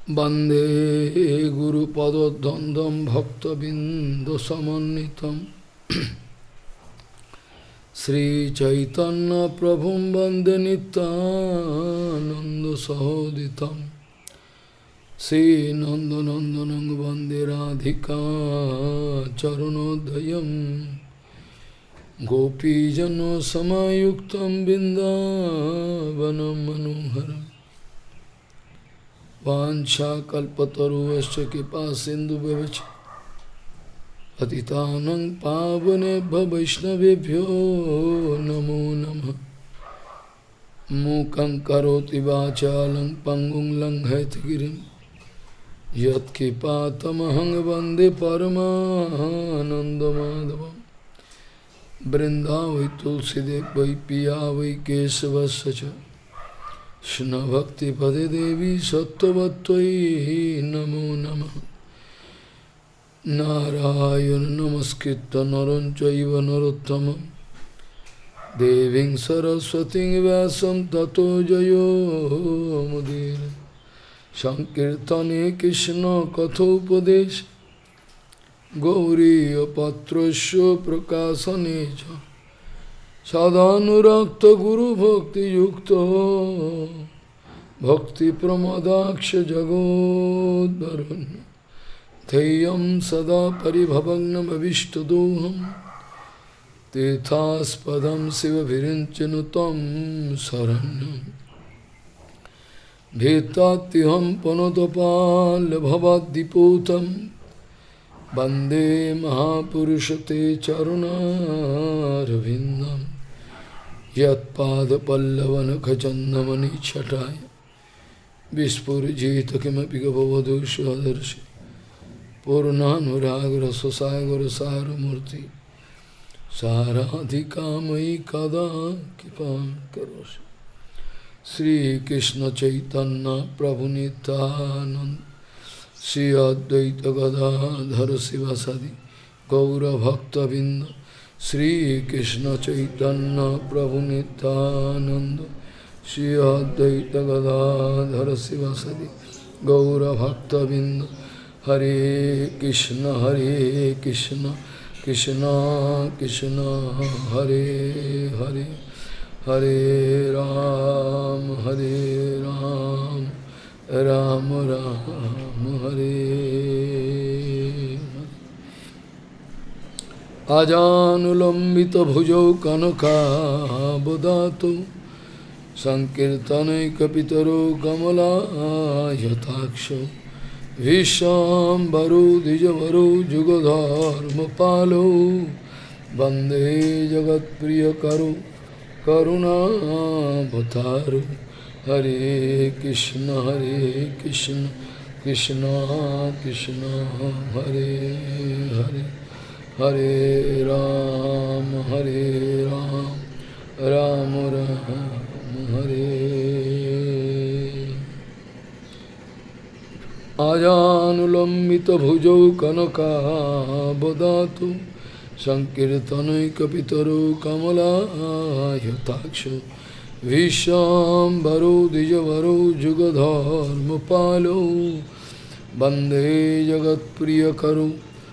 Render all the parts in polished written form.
वंदे गुरुपद्वंदं भक्तबिंदुसमन्वितं श्रीचैतन्य प्रभुं वंदे नित्यानन्दसहोदितं श्रीनन्दनन्दनं वंदे राधिका चरणोदयं गोपीजनसमायुक्तं बिन्दावनं मनोहरम् वाञ्छाकल्पतरुश्च कृपासिन्धुभ्यश्च पतितानं पावनेभ्यो वैष्णवेभ्यो नमो नमः। मूकं करोति वाचालं पङ्गुं लङ्घयितगिरिं यत्कृपातमहं वन्दे परमानन्दमाधवं। वृन्दावै तुलसीदेव वै पिया वै केशवस्य च कृष्ण भक्ति पदे देवी सत्ववत्त्वयि नमो नमः। नारायण नमस्कृत्य नरं चैव नरोत्तमं देवीं सरस्वतीं व्यासं ततो जयो मुदीरये। संकीर्तने कृष्ण कथोपदेश गौरीयपत्रस्य प्रकाशने च सदानुरक्त गुरु भक्ति युक्तो भक्ति प्रमदाक्ष जगोद्वरुन् धैर्यं सदा परिभवग्नमभिष्टदोहं तीर्थास्पदं शिवभिरिञ्चनुतं शरण्यं भीतात्युहं पुनतपाल्भवद्दिपूतं वन्दे महापुरुषते चरुणारविन्दम् यत्पादपल्लवनखचन्दमनिच्छटाय विस्फुरिजित किमपि गभवधू स्वदर्शि पूर्णानुरागरससागरसारमूर्ति साराधिकामयि कदा कृपां करोषि। श्रीकृष्ण चैतन्य प्रभु नित्यानन्द श्री अद्वैत गदाधर शिवसदि गौरभक्तबिंद श्रीकृष्ण चैतन्य प्रभु नित्यानंद श्री अद्वैत गदाधर शिवसदि गौरभक्तबिंद। हरे कृष्ण कृष्ण कृष्ण हरे हरे हरे राम राम राम हरे। आजानुलंबित भुजौ कनकाबदातु संकीर्तनैकपितरो कमलायताक्षो विश्वाम्बरो द्विजवरो जुगधर्मपालो वन्दे जगत्प्रियकरो करुणावतारो। हरे कृष्ण कृष्ण कृष्ण हरे हरे हरे राम राम राम हरे। आजानुलंबित भुजौ कनकाबदातु संकीर्तनैकपितरो कमलायताक्षो विश्वाम्बरो द्विजवरो जुगधर्मपालो वन्दे जगत्प्रियकरो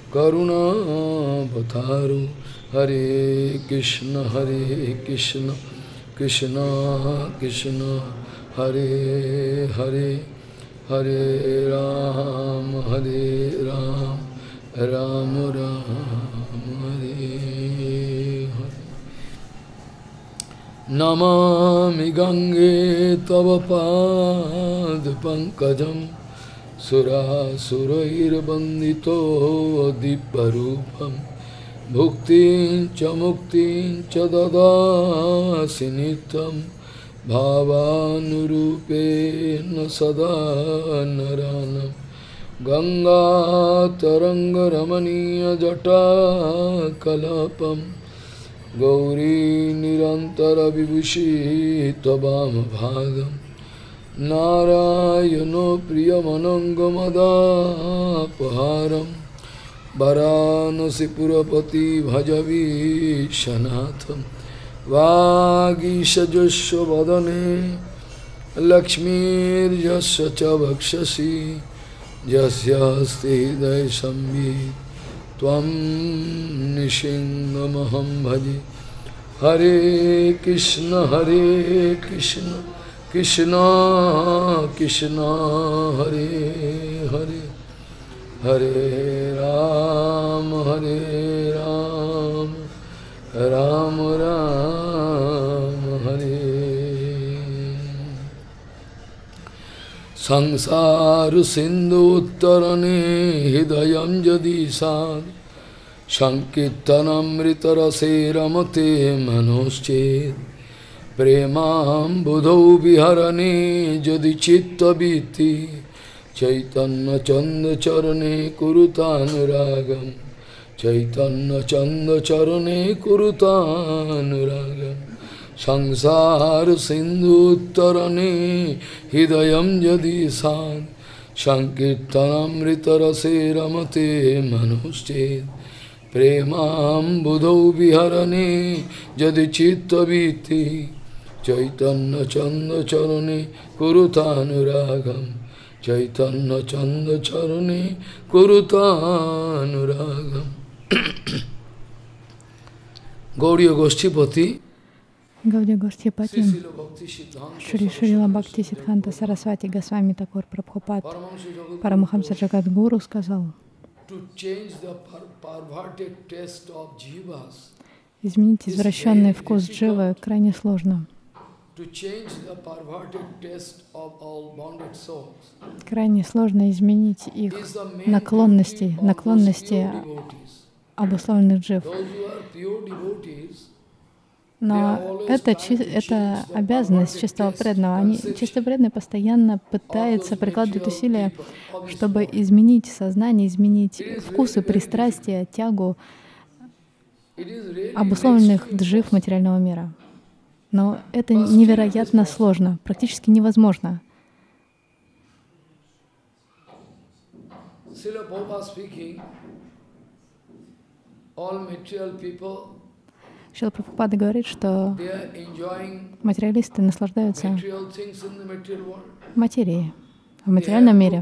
करुणावतारो। हरे कृष्ण कृष्ण कृष्ण हरे हरे हरे राम राम राम हरे हरे। नमामि गंगे तव पादपङ्कजं सुरासुरैर्वन्दितो दिव्यरूपं भुक्तिं च मुक्तिं च ददासि नित्यं भावानुरूपेण सदा नरानं। गङ्गातरङ्गरमणीयजटाकलापं गौरी निरन्तरविभूषी त्ववामभागं नारायणो प्रियमनङ्गमदापहारं वाराणसीपुरपति भजवीशनाथं वागीशजुष्वदने Lakshmir Jasya Cha Bhakshasi Jasyasti Hidaya Sambhit Tvam Nishingamaham Bhaji. Hare Krishna Krishna Krishna Hare Hare Hare Ram Ram Ram Hare. Samsara Sindhu Uttarane Hidayam Jadi Sad Sankirtanamrita Rase Ramate Manoschet Premam Budho Viharane Jadi Chitta Biti Chaitanya Chanda Charane Kurutanuragam Chaitanya Chanda Charane Kurutanuragam Samsara Sindhu Uttarane Hidayam Jadi Sad Sankirtanamrita Rase Ramate Manoschet Premam Budho Viharane Jadi Chitta Viti Chaitanya Chanda Charane Kurutanuragam Chaitanya Chanda Charane Kurutanuragam. Gauriya Goshtipati Гаудия Госhtipati, Шри Шрила Бхакти Сиддханта Сарасвати Госвами Такур Прабхупад, Парамахамса Джагадгуру сказал: изменить извращенный вкус дживы крайне сложно. Крайне сложно изменить их наклонности обусловленных джив. Но это обязанность чистого преданного. Чистый преданный постоянно пытается прикладывать усилия, чтобы изменить сознание, изменить вкусы, пристрастия, тягу обусловленных джив материального мира. Но это невероятно сложно, практически невозможно. Шрила Прабхупада говорит, что материалисты наслаждаются материей в материальном мире.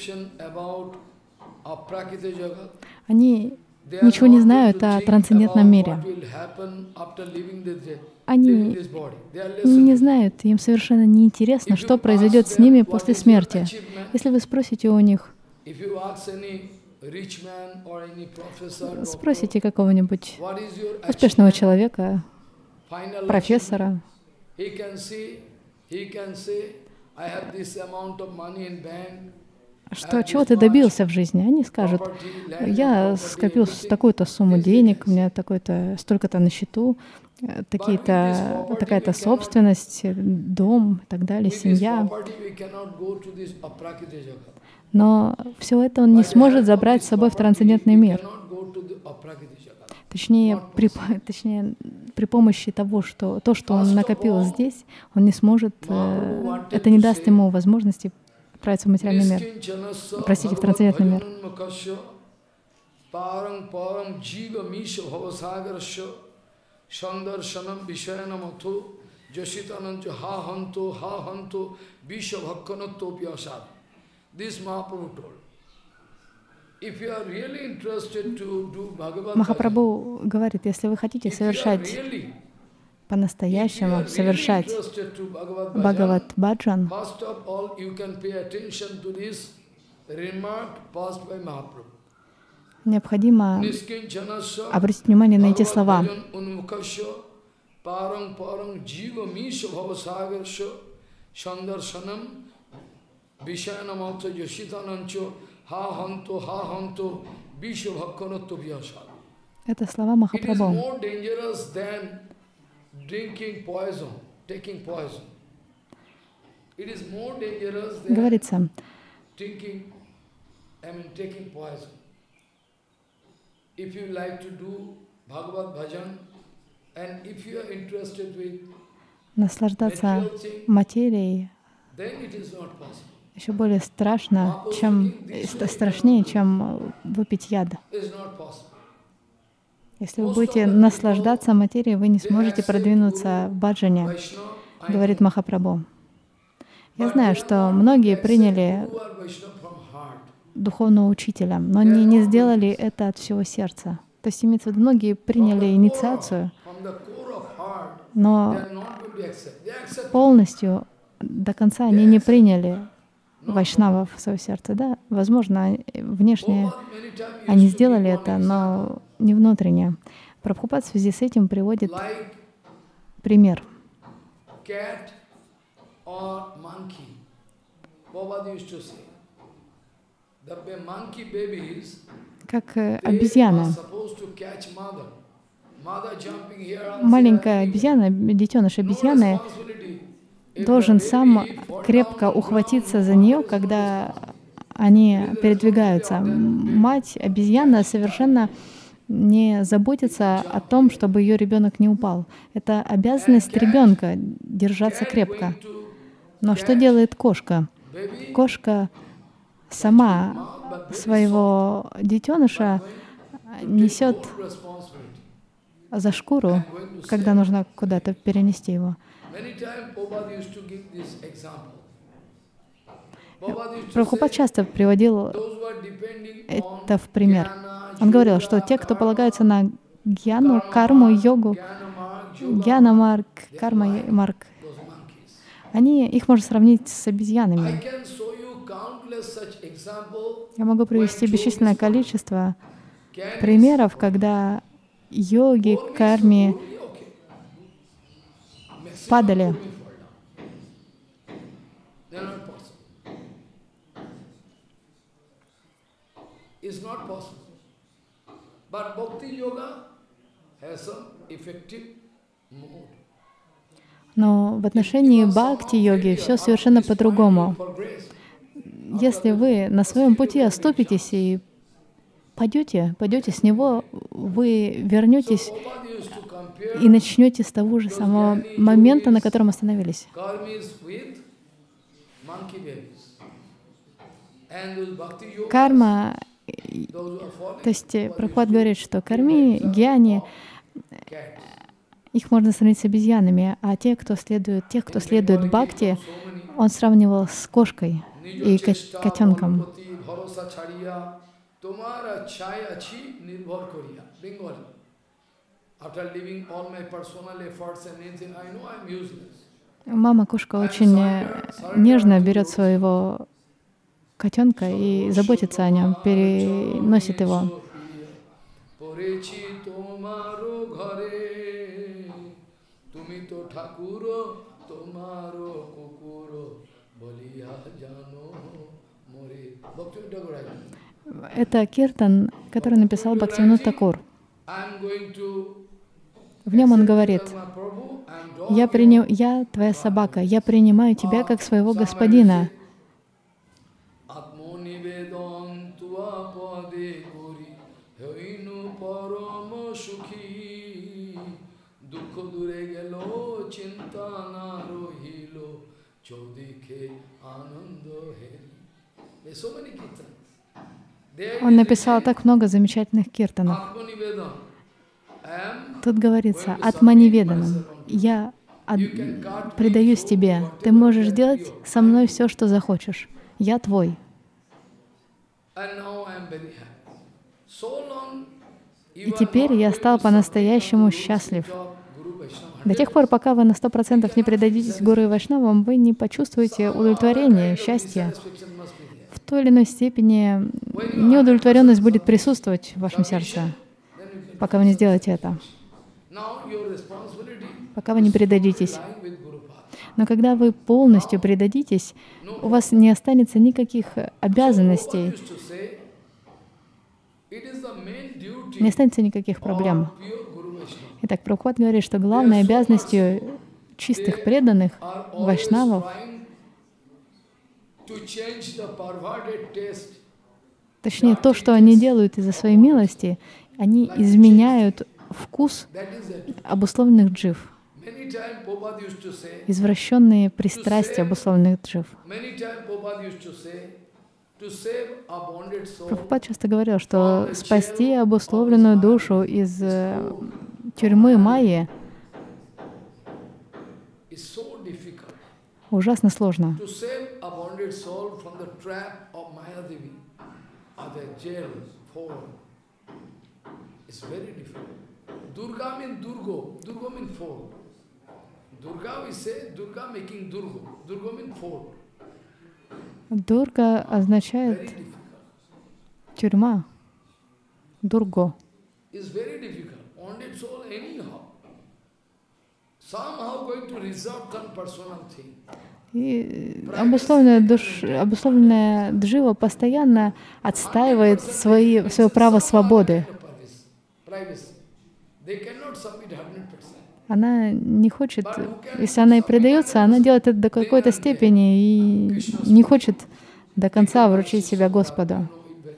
Они ничего не знают о трансцендентном мире. Они не знают, им совершенно неинтересно, что произойдет с ними после смерти. Если вы спросите у них, спросите какого-нибудь успешного человека, профессора, чего ты добился в жизни? Они скажут: я скопил такую-то сумму денег, у меня столько-то на счету, такая-то собственность, дом и так далее, семья. Но все это он не сможет забрать с собой в трансцендентный мир. Точнее, при помощи того, что он накопил здесь, он не сможет, это не даст ему возможности отправиться в материальный мир, простите, в трансцендентный мир. Махапрабху говорит, если вы хотите совершать по-настоящему, совершать Бхагават-баджан, необходимо обратить внимание на эти слова. Это слова Махапрабху. Говорится, наслаждаться материей еще более страшнее, чем выпить яд. Если вы будете наслаждаться материей, вы не сможете продвинуться в баджане, говорит Махапрабху. Я знаю, что многие приняли духовного учителя, но они не сделали это от всего сердца. То есть, имеется в виду, многие приняли инициацию, но полностью до конца они не приняли вайшнавов в свое сердце. Да, возможно, внешне они сделали это, но не внутренне. Прабхупад в связи с этим приводит пример. Как обезьяна. Маленькая обезьяна, детеныш обезьяны, должен сам крепко ухватиться за нее, когда они передвигаются. Мать обезьяна совершенно не заботится о том, чтобы ее ребенок не упал. Это обязанность ребенка держаться крепко. Но что делает кошка? Кошка сама своего детеныша несет за шкуру, когда нужно куда-то перенести его. Прабхупад часто приводил это в пример. Он говорил, что те, кто полагаются на гьяну, карму, йогу, гьяна-марг, карма-марг, их можно сравнить с обезьянами. Я могу привести бесчисленное количество примеров, когда йоги, карми падали. Но в отношении бхакти-йоги все совершенно по-другому. Если вы на своем пути оступитесь и пойдете с него, вы вернетесь и начнете с того же самого момента, на котором остановились. Карма, то есть Прабхупад говорит, что карми, гьяни, их можно сравнить с обезьянами, а тех, кто следует бхакти, он сравнивал с кошкой и котенком. Мама-кошка очень нежно берет своего котенка и заботится о нем, переносит его. Это киртан, который написал Бхактивинода Такур. В нем он говорит: «Я твоя собака, я принимаю тебя как своего господина». Он написал так много замечательных киртанов. Тут говорится: «Атманиведанам, я предаюсь тебе, ты можешь делать со мной все, что захочешь, я твой». И теперь я стал по-настоящему счастлив. До тех пор, пока вы на 100% не предадитесь Гуру и Вайшнавам, вы не почувствуете удовлетворения, счастья. В той или иной степени неудовлетворенность будет присутствовать в вашем сердце, пока вы не сделаете это, пока вы не предадитесь. Но когда вы полностью предадитесь, у вас не останется никаких обязанностей, не останется никаких проблем. Итак, Прабхупад говорит, что главной обязанностью чистых преданных вайшнавов, точнее, то, что они делают из-за своей милости, они изменяют вкус обусловленных джив, извращенные пристрастия обусловленных джив. Прабхупад часто говорил, что спасти обусловленную душу из тюрьмы майи ужасно сложно. Дурга означает тюрьма. Дурго. И обусловленная джива постоянно отстаивает свое право свободы. Она не хочет, если она и предается, она делает это до какой-то степени и не хочет до конца вручить себя Господу.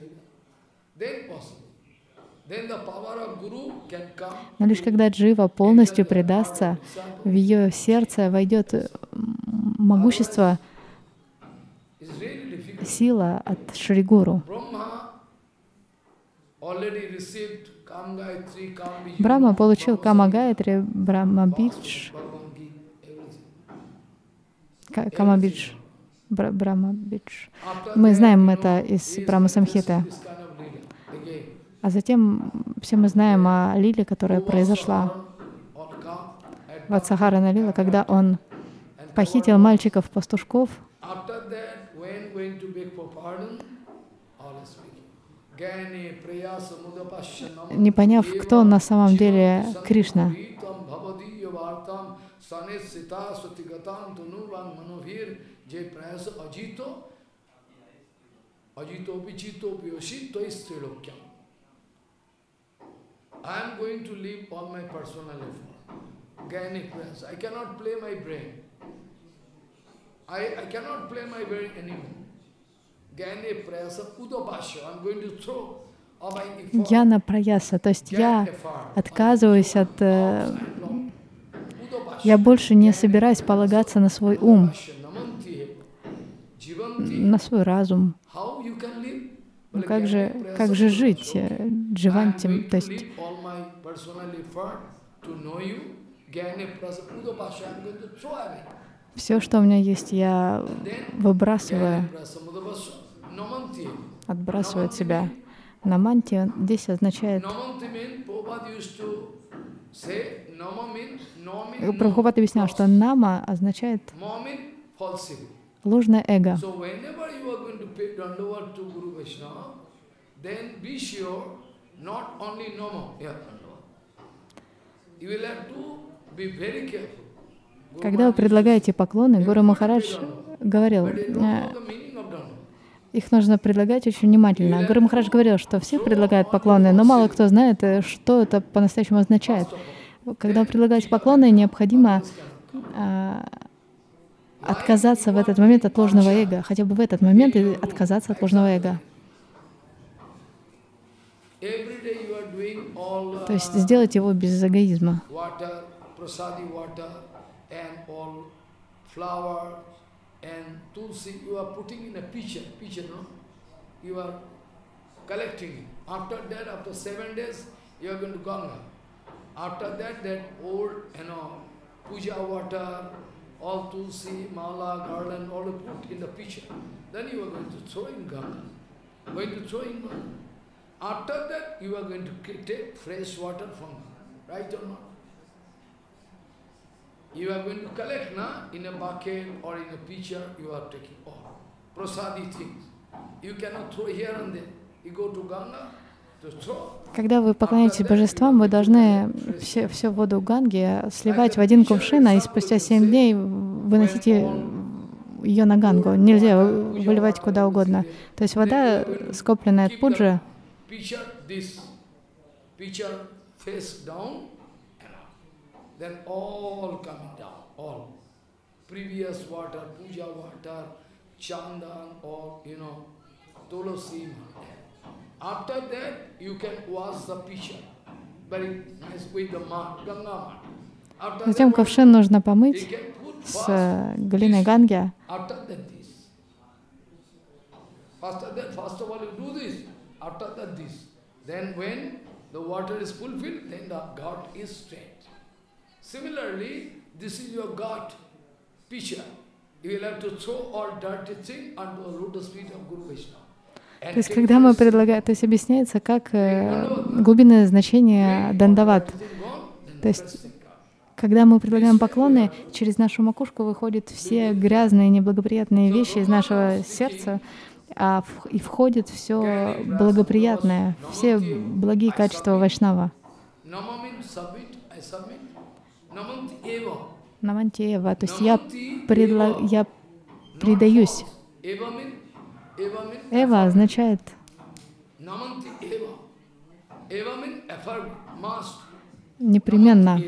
Но лишь когда джива полностью предастся, в ее сердце войдет могущество, сила от Шри Гуру. Брахма получил Кама Гайатри, Брахма Бидж, Кама Бидж, Брахма Бидж. Мы знаем это из Брахма Самхиты. А затем все мы знаем о лиле, которая произошла. Ватсахарана лила, когда он похитил мальчиков-пастушков, не поняв, кто на самом деле Кришна. I am going to leave all my personal effort. Gyanic prayers. I cannot play my brain. I cannot play my brain anymore. Gyanic prayers, udabhasya. I am going to throw all my effort. Гьяна праяса, то есть я отказываюсь от... Я больше не собираюсь полагаться на свой ум, на свой разум. Ну как же жить дживантим, то есть все, что у меня есть, я выбрасываю, отбрасываю от себя. Наманти здесь означает... Прабхупад объяснял, что нама означает ложное эго. Когда вы предлагаете поклоны, Гуру Махарадж говорил, их нужно предлагать очень внимательно. Гуру Махарадж говорил, что все предлагают поклоны, но мало кто знает, что это по-настоящему означает. Когда вы предлагаете поклоны, необходимо отказаться в этот момент от ложного эго, хотя бы в этот момент отказаться от ложного эго. То есть сделать его без эгоизма. All tulsi, mala, garland, all put in the pitcher. Then you are going to throw in Ganga. Going to throw in Ganga. After that, you are going to take fresh water from Ganga. Right or not? You are going to collect, in a bucket or in a pitcher, you are taking all. Prasadi things. You cannot throw here and there. You go to Ganga. Когда вы поклоняетесь божествам, вы должны всю воду Ганги сливать в один кувшин, и спустя 7 дней выносить ее на Гангу. Нельзя выливать куда угодно. То есть вода, скопленная от пуджи, After that, you can wash the pitcher very nice with the mud, Ganga mud. Затем ковшин нужно помыть с глиной Ганги. After that, first of all, you do this. After that, this. Then when the water is fulfilled, then the God is straight. Similarly, this is your God pitcher. То есть, когда мы предлагаем, то есть объясняется, как глубинное значение дандават. То есть, когда мы предлагаем поклоны, через нашу макушку выходят все грязные, неблагоприятные вещи из нашего сердца, и входит все благоприятное, все благие качества Вайшнава. Наманти Эва, то есть я предаюсь. Эва означает непременно.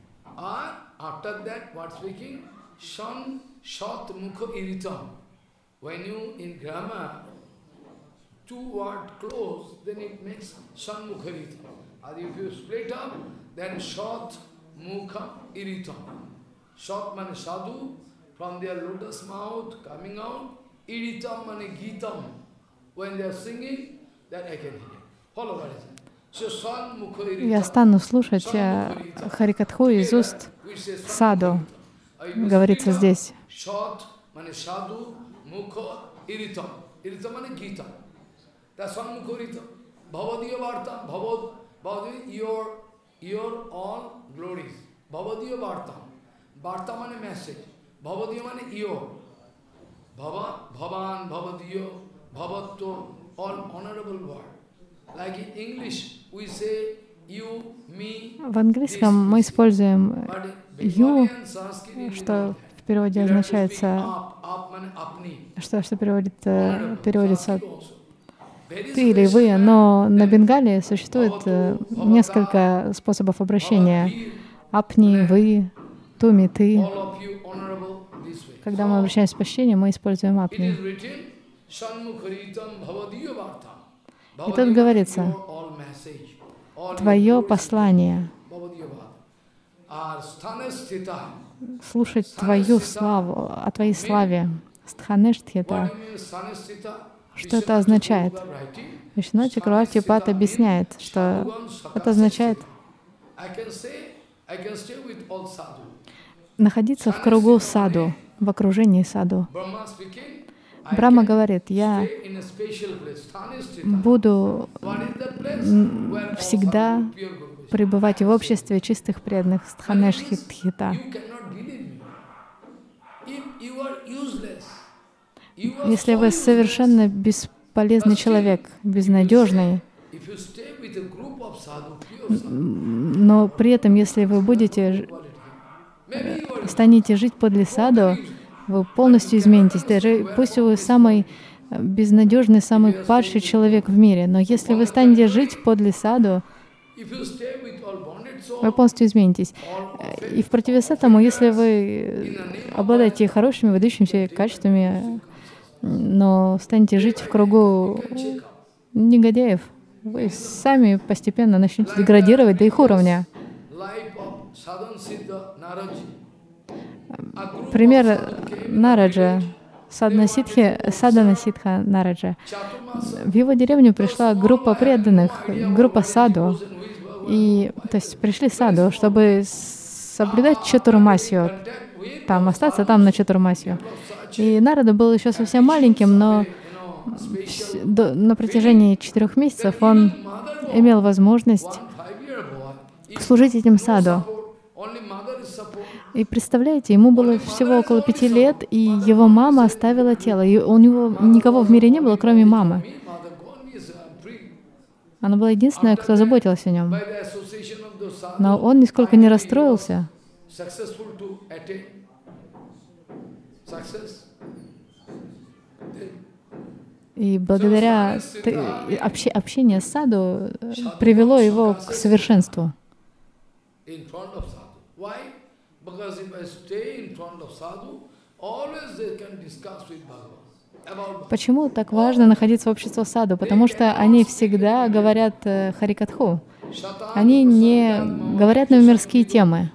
When you in grammar, two words close, then it makes Shanmukha Iritam. And if you split up, then Shat Mukha Iritam. Shat means sadhu, from their lotus mouth coming out, Iritam means Gitam. When they are singing, that I can hear. Follow what I say. So Shanmukha Iritam. Я стану слушать Харикатху из уст саду, говорится здесь. Shat means sadhu, Mukha Iritam. Iritam means Gita. That's one Mukha Iritam. Bhavadiya Vartam. Bhavadiya, your all glories. Bhavadiya Vartam. Vartam means message. Bhavadiya means your. Bhavan, Bhavadiya, Bhavatto, all honorable word. Like in English, we say you, me. В английском мы используем you, что в переводе означается, что переводится ты или вы, но на бенгале существует несколько способов обращения. Апни, вы, туми, ты. Когда мы обращаемся с почтением, мы используем апни. И тут говорится, твое послание, слушать твою славу, о твоей славе. Стханештхита. Что это означает? Вишну Чакраварти Пад объясняет, что это означает находиться в кругу саду, в окружении саду. Брахма говорит, я буду всегда пребывать в обществе чистых преданных, стханештхита. Если вы совершенно бесполезный человек, безнадежный, но при этом, если вы станете жить подле саду, вы полностью изменитесь. Даже пусть вы самый безнадежный, самый падший человек в мире, но если вы станете жить подле саду, вы полностью изменитесь. И в противовес этому, если вы обладаете хорошими, выдающимися качествами, но станете жить в кругу негодяев, вы сами постепенно начнете деградировать до их уровня. Пример Нараджа, Садана Сидха Нараджа. В его деревню пришла группа преданных, группа саду. И, то есть пришли саду, чтобы соблюдать чатурмасию, там остаться там на чатурмасию. И Нарада был еще совсем маленьким, но на протяжении 4 месяцев он имел возможность служить этим саду. И представляете, ему было всего около 5 лет, и его мама оставила тело. И у него никого в мире не было, кроме мамы. Она была единственная, кто заботилась о нем. Но он нисколько не расстроился. И благодаря общению с саду привело его к совершенству. Почему так важно находиться в обществе саду? Потому что они всегда говорят Харикатху. Они не говорят на мирские темы.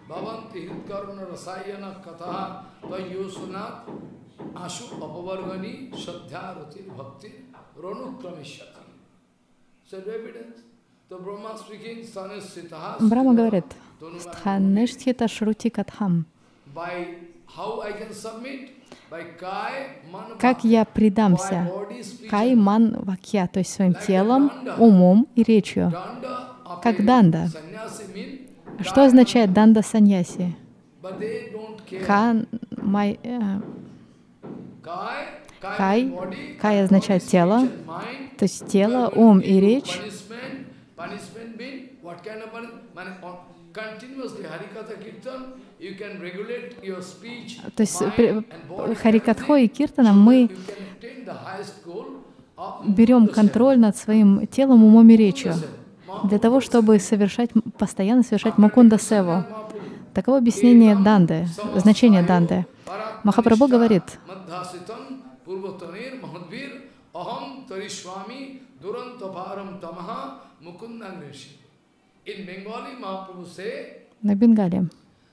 Брахма говорит, Стханештхита Шрути Катхам. как я предамся кай, ман, вакья, то есть своим телом, умом и речью, как данда. Что означает данда саньяси? Кай означает тело, то есть тело, ум и речь. То есть харикатхой и киртаном мы берем контроль над своим телом, умом и речью для того, чтобы постоянно совершать мукунда севу. Таково объяснение данды, значение данды. Махапрабху говорит: на Бенгале.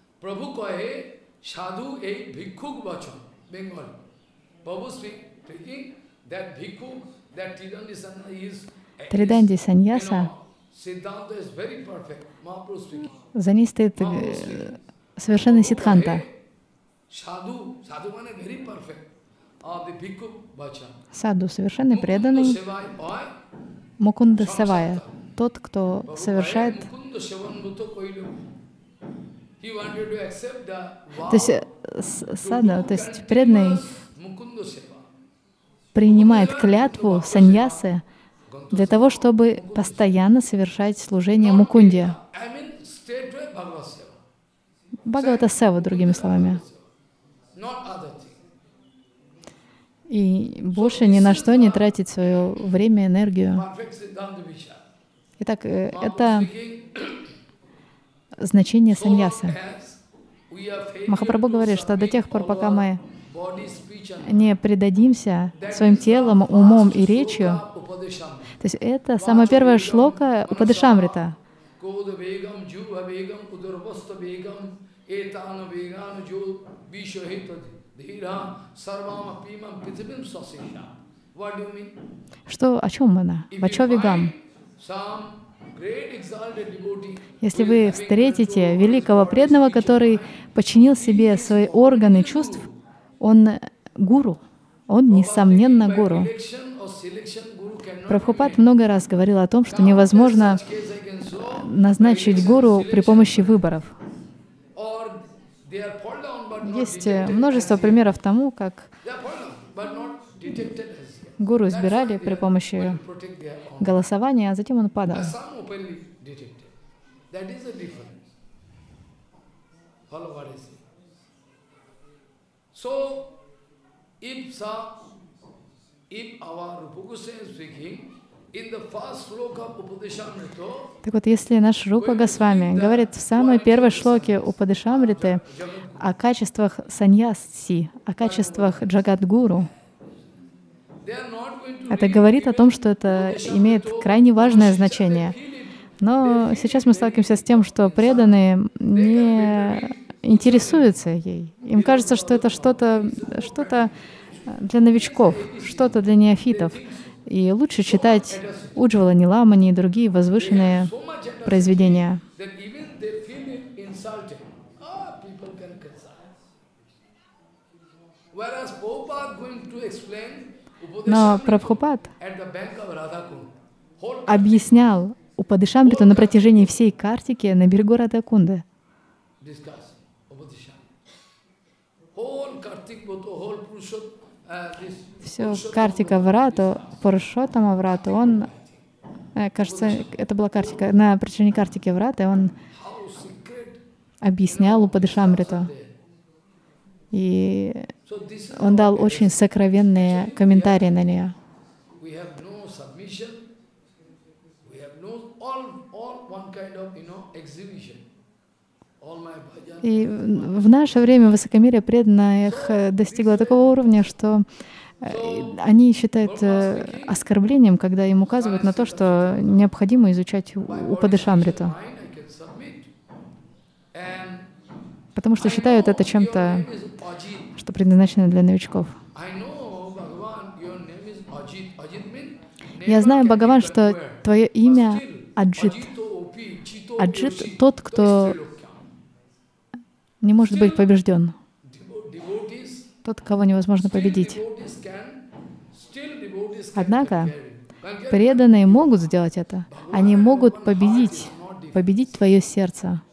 Триданди саньяса, за ней стоит совершенный сиддханта. Саду, совершенный преданный, мукунда севая, тот, кто совершает. То есть сада, то есть преданный принимает клятву саньясы для того, чтобы постоянно совершать служение мукунде. Бхагавата сева, другими словами. И больше ни на что не тратить свое время, энергию. Итак, это значение саньясы. Махапрабху говорит, что до тех пор, пока мы не предадимся своим телом, умом и речью, то есть это самая первая шлока Упадешамрита. Что, о чем она? Вачовигам. Если вы встретите великого преданного, который подчинил себе свои органы чувств, он гуру, он, несомненно, гуру. Прабхупад много раз говорил о том, что невозможно назначить гуру при помощи выборов. Есть множество примеров тому, как гуру избирали при помощи голосования, а затем он падал. Так вот, если наш Рупа Госвами говорит в самой первой шлоке Упадешамриты о качествах саньяси, о качествах Джагадгуру, это говорит о том, что это имеет крайне важное значение. Но сейчас мы сталкиваемся с тем, что преданные не интересуются ей. Им кажется, что это что-то для новичков, что-то для неофитов. И лучше читать Уджвала Ниламани и другие возвышенные произведения. Но Прабхупад объяснял Упадешамриту на протяжении всей Картики на берегу Радхакунды. Все Картика Врату, Пурушоттама Врату, он, кажется, это была Картика, на протяжении Картики Враты он объяснял Упадешамриту. И он дал очень сокровенные комментарии на нее. И в наше время высокомерие преданных достигло такого уровня, что они считают оскорблением, когда им указывают на то, что необходимо изучать Упадешамриту. Потому что считают это чем-то, что предназначено для новичков. Я знаю, Бхагаван, что твое имя Аджит. Аджит — тот, кто не может быть побежден. тот, кого невозможно победить. Однако преданные могут сделать это. Они могут победить твое сердце.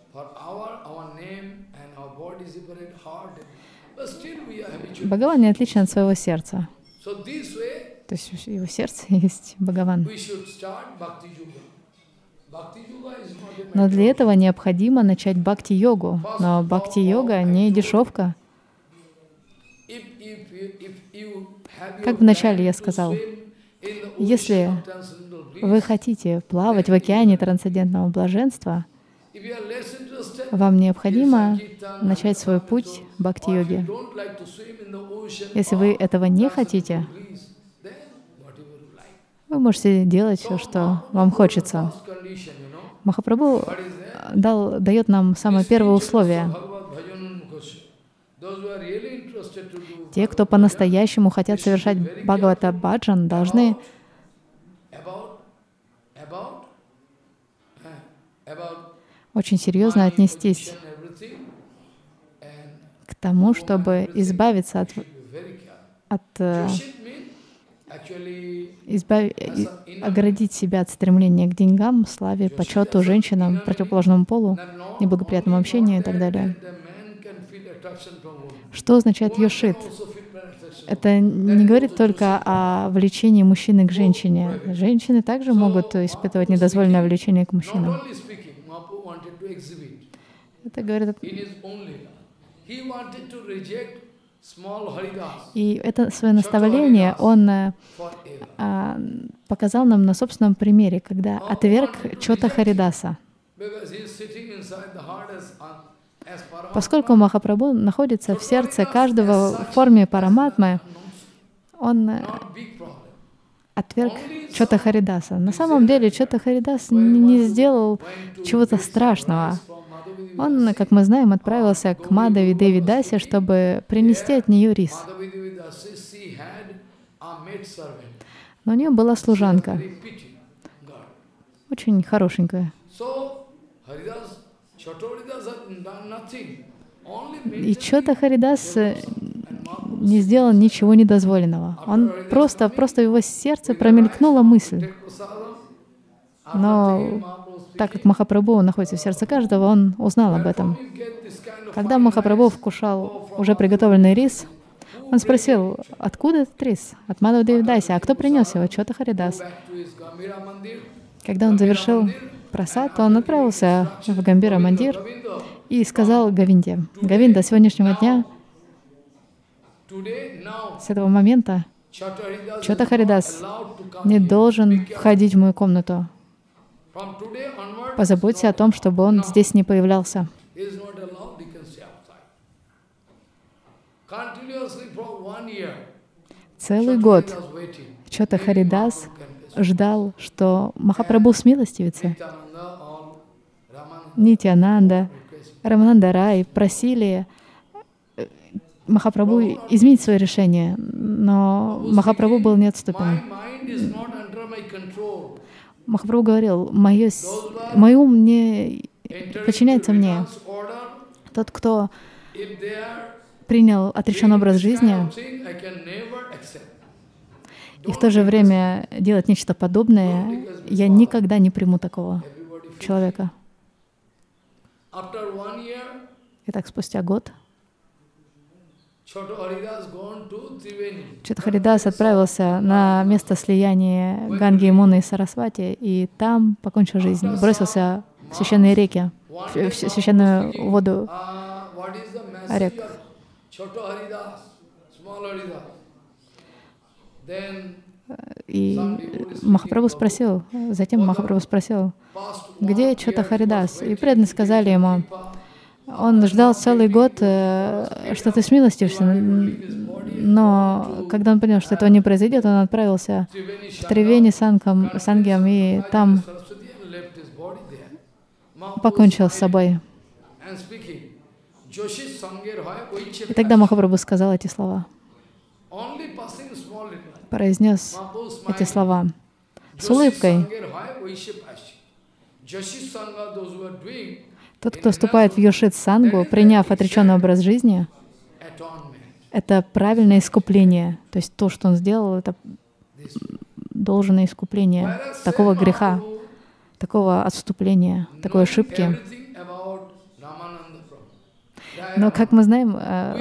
Бхагаван не отличен от своего сердца. То есть в его сердце есть Бхагаван. Но для этого необходимо начать бхакти-йогу. Но бхакти-йога не дешевка. Как вначале я сказал, если вы хотите плавать в океане трансцендентного блаженства, вам необходимо начать свой путь бхакти-йоги. Если вы этого не хотите, вы можете делать все, что вам хочется. Махапрабху дает нам самое первое условие. Те, кто по-настоящему хотят совершать Бхагавата Баджан, должны очень серьезно отнестись к тому, чтобы избавиться оградить себя от стремления к деньгам, славе, почету, женщинам, противоположному полу, неблагоприятному общению и так далее. Что означает йошит? Это не говорит только о влечении мужчины к женщине. Женщины также могут испытывать недозволенное влечение к мужчинам. Это говорит... И это свое наставление он показал нам на собственном примере, когда отверг Чота Харидаса. Поскольку Махапрабху находится в сердце каждого в форме параматмы, он отверг Чота Харидаса. На самом деле Чота Харидас не сделал чего-то страшного. Он, как мы знаем, отправился к Мадхави Деви Дасе, чтобы принести от нее рис. Но у нее была служанка, очень хорошенькая. И Чота Харидас не сделал ничего недозволенного. Он просто в его сердце промелькнула мысль. Но так как Махапрабху находится в сердце каждого, он узнал об этом. Когда Махапрабху вкушал уже приготовленный рис, он спросил, откуда этот рис? От Мадхава Деви Даси. А кто принес его? Чота Харидас. Когда он завершил прасад, он отправился в Гамбира Мандир и сказал Говинде: Говинда, с сегодняшнего дня, с этого момента, Чота Харидас не должен входить в мою комнату. Позаботься о том, чтобы он здесь не появлялся. Целый год Чота Харидас ждал, что Махапрабху смилостивится. Нитьянанда, Рамананда Рай просили Махапрабху изменить свое решение, но Махапрабху был неотступен. Махапрабху говорил: мой ум не подчиняется мне. Тот, кто принял отреченный образ жизни и в то же время делать нечто подобное, я никогда не приму такого человека. Итак, спустя год Чота Харидас отправился на место слияния Ганги, Ямуны и Сарасвати, и там покончил жизнь, бросился в священные реки, в священную воду рек. И Махапрабху спросил, где Чота Харидас? И преданные сказали ему, он ждал целый год, что ты смилостивишься, но когда он понял, что этого не произойдет, он отправился в Тривени Сангьям и там покончил с собой. И тогда Махапрабху сказал эти слова, произнес эти слова с улыбкой. Тот, кто вступает в йошит сангу, приняв отреченный образ жизни, это правильное искупление. То есть то, что он сделал, это должное искупление такого греха, такого отступления, такой ошибки. Но, как мы знаем, то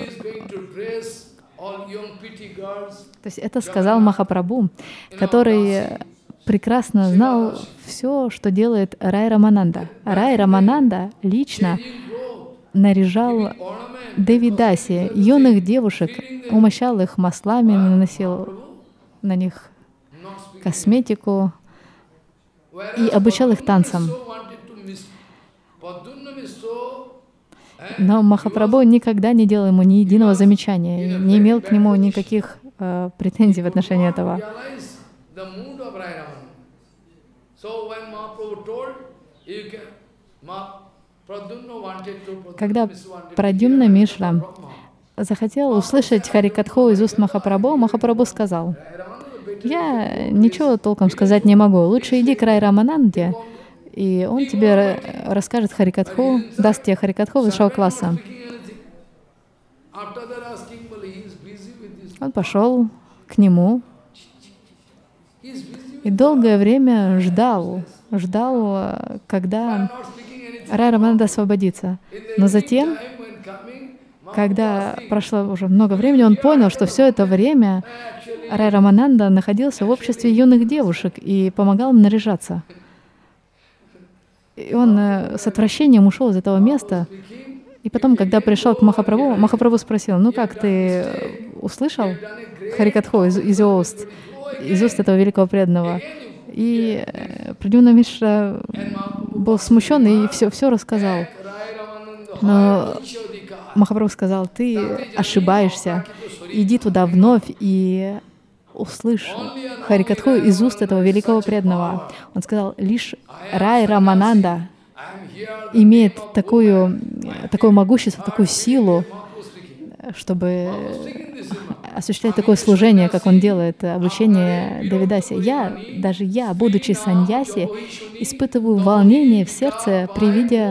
есть это сказал Махапрабху, который прекрасно знал все, что делает Рай Рамананда. Рай Рамананда лично наряжал Девидаси, юных девушек, умощал их маслами, наносил на них косметику и обучал их танцам. Но Махапрабху никогда не делал ему ни единого замечания, не имел к нему никаких претензий в отношении этого. Когда Прадюмна Мишра захотел услышать Харикатху из уст Махапрабху, Махапрабху сказал: «Я ничего толком сказать не могу, лучше иди к Рай Рамананде, и он тебе расскажет Харикатху, даст тебе Харикатху высшего класса». Он пошел к нему и долгое время ждал, когда Рай Рамананда освободится. Но затем, когда прошло уже много времени, он понял, что все это время Рай Рамананда находился в обществе юных девушек и помогал им наряжаться. И он с отвращением ушел из этого места. И потом, когда пришел к Махапрабху, Махапрабху спросил: «Ну как, ты услышал Харикатху из уст этого великого преданного?» И Прадюмна Мишра был смущен и все рассказал. Но Махапрабху сказал: «Ты ошибаешься, иди туда вновь и услышь Харикатху из уст этого великого преданного». Он сказал: «Лишь Рай Рамананда имеет такое могущество, такую силу, чтобы осуществлять такое служение, как он делает, обучение Девидаси. Даже я, будучи саньяси, испытываю волнение в сердце при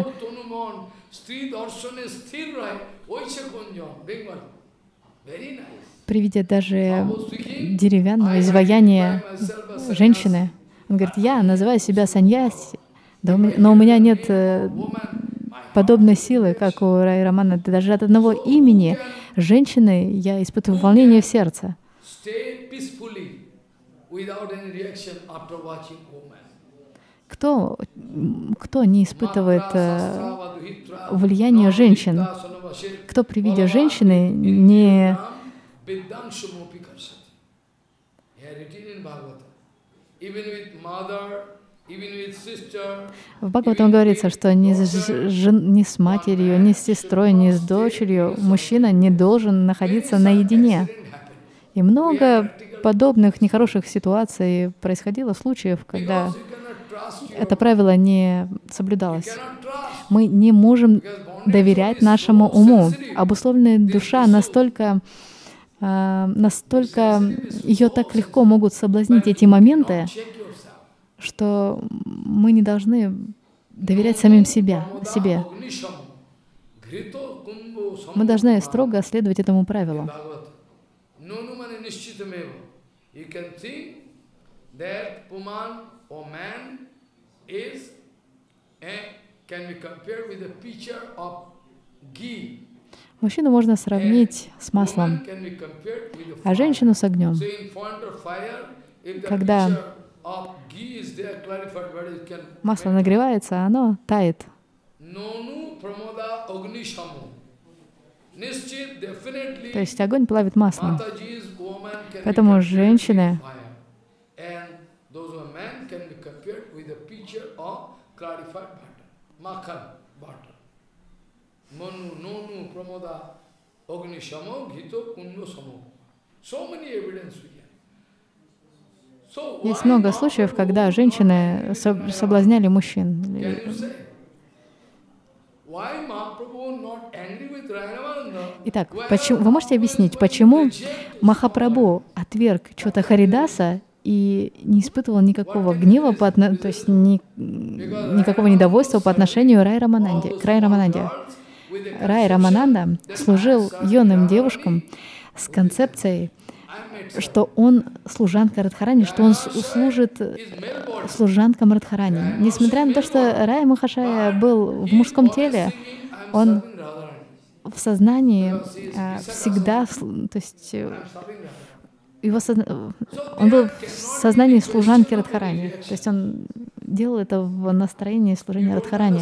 виде даже деревянного изваяния женщины». Он говорит: «Я называю себя саньяси, но у меня нет подобной силы, как у Рай Рамананды. Даже от одного имени женщины я испытываю волнение в сердце». Кто не испытывает влияние женщин? Кто при виде женщины не... В Бхагаватам говорится, что ни с матерью, ни с сестрой, ни с дочерью мужчина не должен находиться наедине. И много подобных нехороших ситуаций происходило, случаев, когда это правило не соблюдалось. Мы не можем доверять нашему уму. Обусловленная душа настолько ее так легко могут соблазнить эти моменты, что мы не должны доверять самим себе. Мы должны строго следовать этому правилу. Мужчину можно сравнить с маслом, а женщину с огнем. Когда масло нагревается, оно тает. То есть огонь плавит маслом. Поэтому женщины Есть много случаев, когда женщины соблазняли мужчин. Итак, вы можете объяснить, почему Махапрабху отверг Чота Харидаса и не испытывал никакого гнева, то есть никакого недовольства по отношению к Рай Рамананде? Рай Рамананда служил юным девушкам с концепцией, что он служанка Радхарани, что он служит служанкам Радхарани. Несмотря на то, что Рая Махашая был в мужском теле, он в сознании всегда, то есть он был в сознании служанки Радхарани, то есть он делал это в настроении служения Радхарани.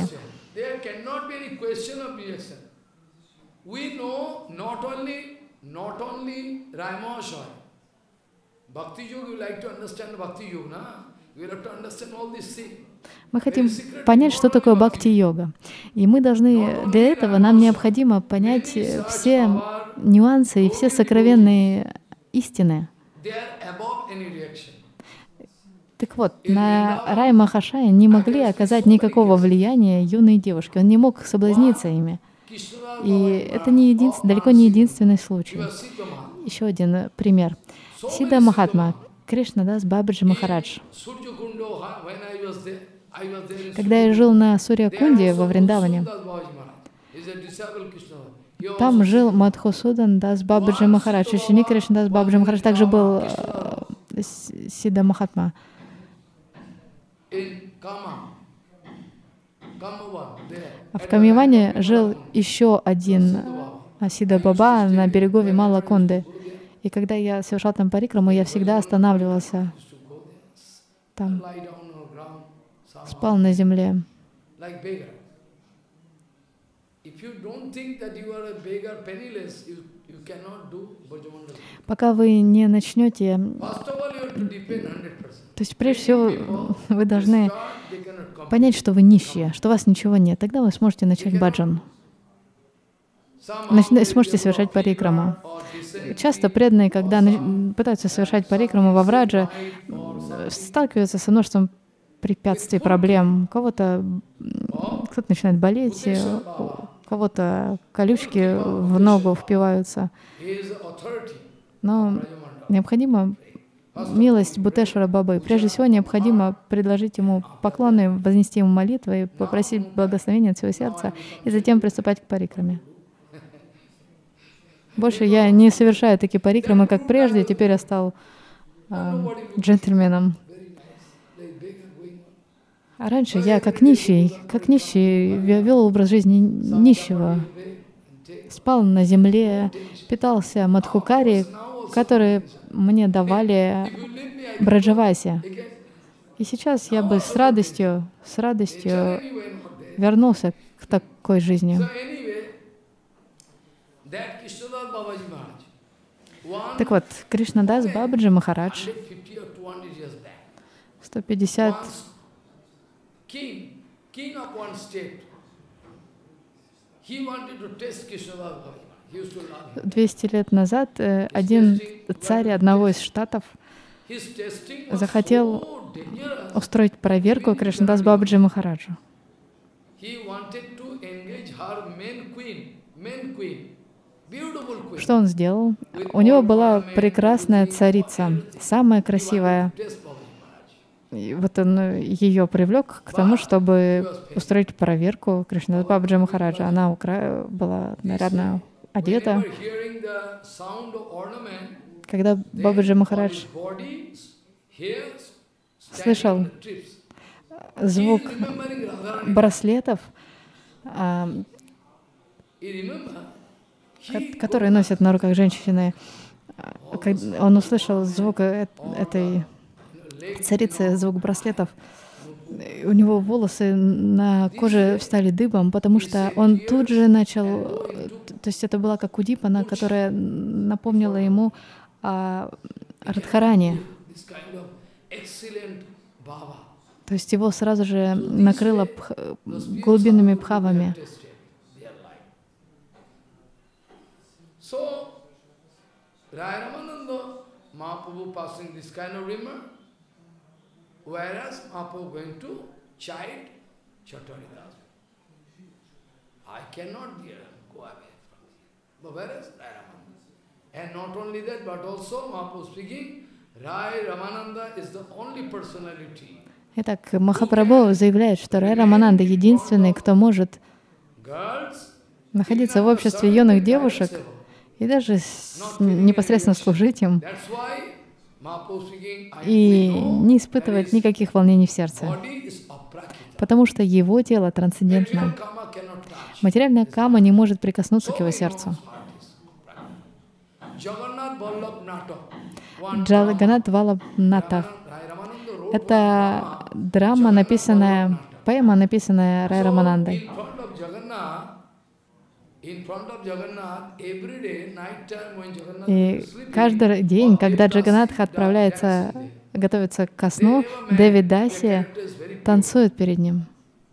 Мы хотим понять, что такое бхакти-йога. И мы должны, для этого нам необходимо понять все нюансы и все сокровенные истины. Так вот, на Рай Махашая не могли оказать никакого влияния юные девушки. Он не мог соблазниться ими. И это далеко не единственный случай. Еще один пример. Сидда Махатма, Кришнадас Бабаджи Махарадж. Когда я жил на Сурья-Кунде во Вриндаване, там жил Мадхусудан Дас Бабаджи Махарадж, ученик Кришнадас Бабаджи Махарадж, также был Сидда Махатма. А в Камьяване жил еще один Сидда Баба на берегу Вимала-Кунды. И когда я совершал там парикраму, я всегда останавливался там, спал на земле. Пока вы не начнете, то есть прежде всего вы должны понять, что вы нищие, что у вас ничего нет. Тогда вы сможете начать баджан, сможете совершать парикраму. Часто преданные, когда пытаются совершать парикраму во Врадже, сталкиваются со множеством препятствий, проблем. Кто-то начинает болеть, у кого-то колючки в ногу впиваются. Но необходима милость Бхутешвара Бабы. Прежде всего, необходимо предложить ему поклоны, вознести ему молитвы, попросить благословения от всего сердца и затем приступать к парикраме. Больше я не совершаю такие парикрамы, как прежде. Теперь я стал джентльменом. А раньше я, как нищий, вел образ жизни нищего. Спал на земле, питался мадхукари, которые мне давали браджаваси. И сейчас я бы с радостью вернулся к такой жизни. Так вот, Кришнадас Бабаджи Махарадж 200 лет назад один царь одного из штатов захотел устроить проверку Кришнадас Бабаджи Махараджу. Что он сделал? У него была прекрасная царица, самая красивая. И вот он ее привлек к тому, чтобы устроить проверку Кришнадас Бабаджи Махараджа. Она была нарядно одета. Когда Бабаджи Махарадж слышал звук браслетов, которые носят на руках женщины, он услышал звук этой царицы, звук браслетов, у него волосы на коже встали дыбом, потому что он тут же начал, то есть это была как удипана, которая напомнила ему о Радхарани. То есть его сразу же накрыло глубинными бхавами. Raya Ramananda Mahaprabhu passing this kind of rumor, whereas Mahaprabhu going to chide Chaitanya. I cannot go away from here. But whereas Raya Ramananda. And not only that, but also Mahaprabhu speaking, Raya Ramananda is the only personality. Итак, Махапрабху заявляет, что Рай Рамананда единственный, кто может находиться в обществе юных девушек и даже непосредственно служить им, и не испытывать никаких волнений в сердце, потому что его тело трансцендентно. Материальная кама не может прикоснуться к его сердцу. Джаганнат Валлабх Натах — это драма, написанная, поэма, написанная Рай Раманандой. И каждый день, когда Джаганнатха отправляется, готовится ко сну, Деви Даси танцует перед ним.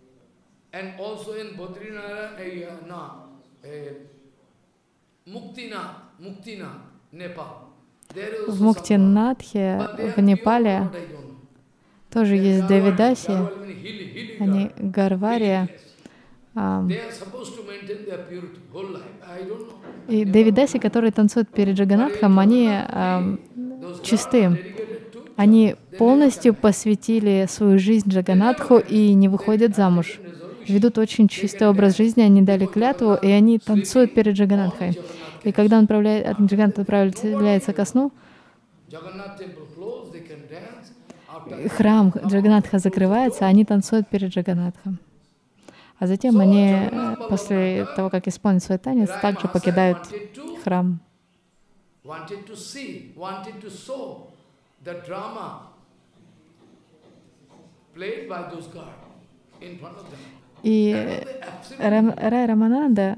В Муктинатхе, в Непале, тоже есть Деви Даси, они Гарвария. И Деви Даси, которые танцуют перед Джаганнатхом, они чисты. Они полностью посвятили свою жизнь Джаганнатху и не выходят замуж. Ведут очень чистый образ жизни, они дали клятву, и они танцуют перед Джаганнатхой. И когда Джаганнат отправляется ко сну, храм Джаганнатха закрывается, они танцуют перед Джаганнатхом. А затем они, после того, как исполнят свой танец, также покидают храм. И Рай Рамананда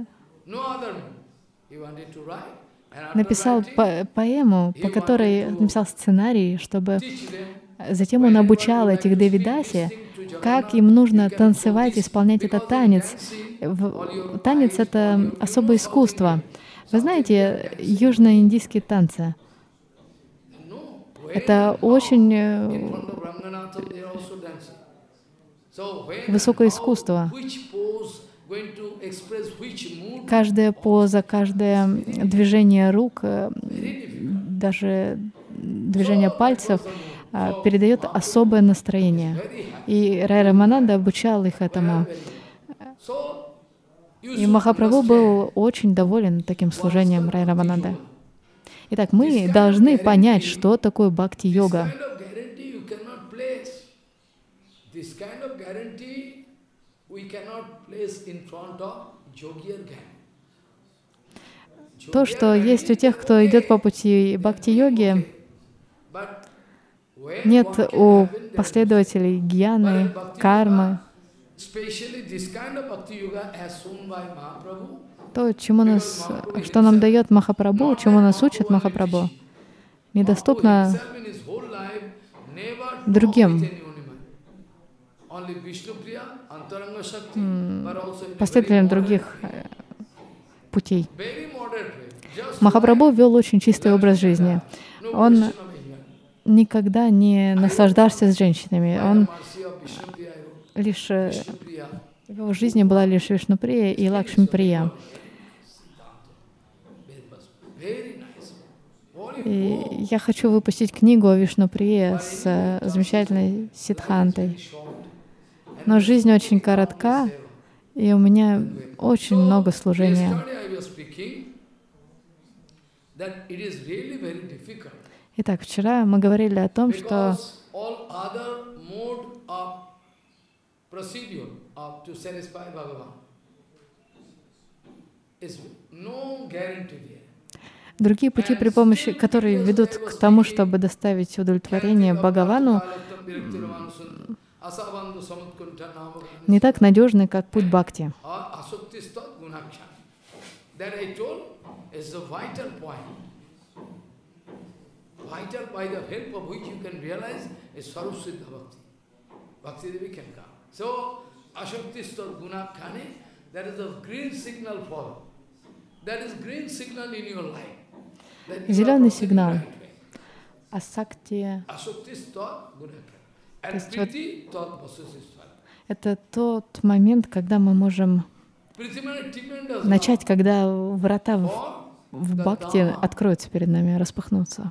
написал поэму, по которой написал сценарий, чтобы затем он обучал этих Деви Даси, как им нужно танцевать, исполнять этот танец. Танец — это особое искусство. Вы знаете, южноиндийские танцы — это очень высокое искусство. Каждая поза, каждое движение рук, даже движение пальцев передает особое настроение. И Рай Рамананда обучал их этому. И Махапрабху был очень доволен таким служением Рай Рамананда. Итак, мы должны понять, что такое бхакти-йога. То, что есть у тех, кто идет по пути бхакти-йоги, нет у последователей гьяны, кармы. То, что нам дает Махапрабху, чему нас учит Махапрабху, недоступно другим последователям других путей. Махапрабху вел очень чистый образ жизни. Он никогда не наслаждался с женщинами. Он лишь в его жизни была лишь Вишнуприя и Лакшмиприя. И я хочу выпустить книгу о Вишнуприе с замечательной Сиддхантой. Но жизнь очень коротка, и у меня очень много служения. Итак, вчера мы говорили о том, что другие пути, при помощи которые ведут к тому, чтобы доставить удовлетворение Бхагавану, не так надежны, как путь бхакти. Зеленый сигнал. Асакти. Это тот момент, когда мы можем начать, когда врата в бхакти откроются перед нами, распахнутся.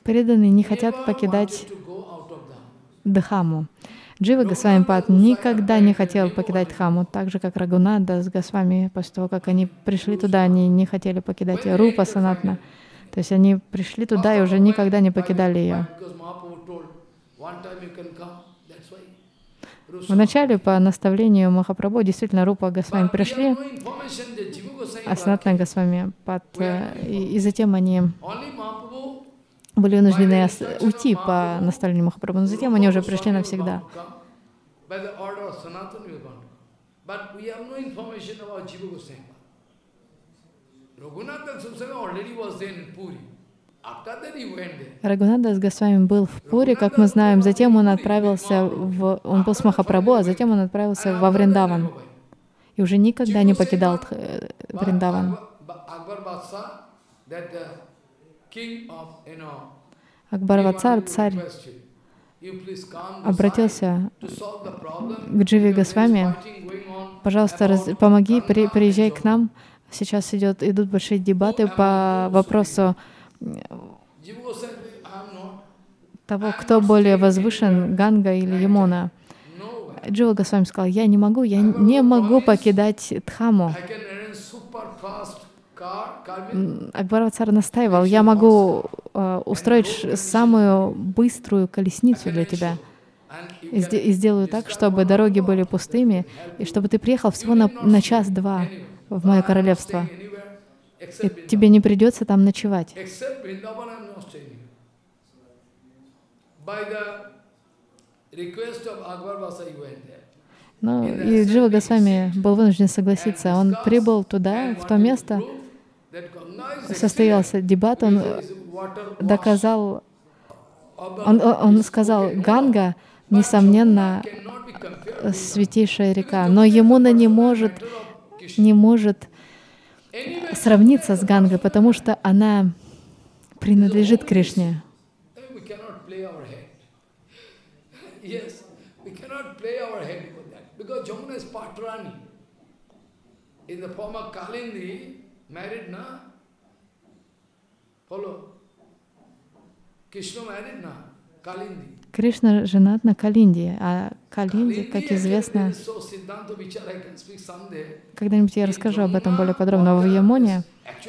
преданные не хотят покидать Дхаму. Джива Госвамипад никогда не хотел покидать Дхаму, так же, как Рагунада с Госвами, после того, как они пришли туда, они не хотели покидать Рупа Санатана. То есть они пришли туда и уже никогда не покидали ее. Вначале, по наставлению Махапрабху, действительно Рупа Госвами пришли, а Санатана Госвамипад, и затем они были вынуждены уйти по наставлению Махапрабху, но затем они уже пришли навсегда. Рагунада с Госвами был в Пури, как мы знаем, затем он отправился он был с Махапрабху, а затем он отправился во Вриндаван и уже никогда не покидал Вриндаван. Акбар-Ватсар, царь, обратился к Дживе Госвами: пожалуйста, помоги, приезжай к нам. Сейчас идут большие дебаты по вопросу того, кто более возвышен, Ганга или Ямуна. Джива Госвами сказал: я не могу покидать Дхаму. Акбар-Ватсар настаивал: я могу устроить самую быструю колесницу для тебя и сделаю так, чтобы дороги были пустыми, и чтобы ты приехал всего на час-два в мое королевство. И тебе не придется там ночевать. Ну, и Джива Госвами был вынужден согласиться. Он прибыл туда, в то место, состоялся дебат, он доказал, он сказал: Ганга, несомненно, святейшая река, но Ямуна не может сравниться с Гангой, потому что она принадлежит Кришне. Кришна женат на Калинде, а Калинде, как известно, когда-нибудь я расскажу об этом более подробно, в Ямуне.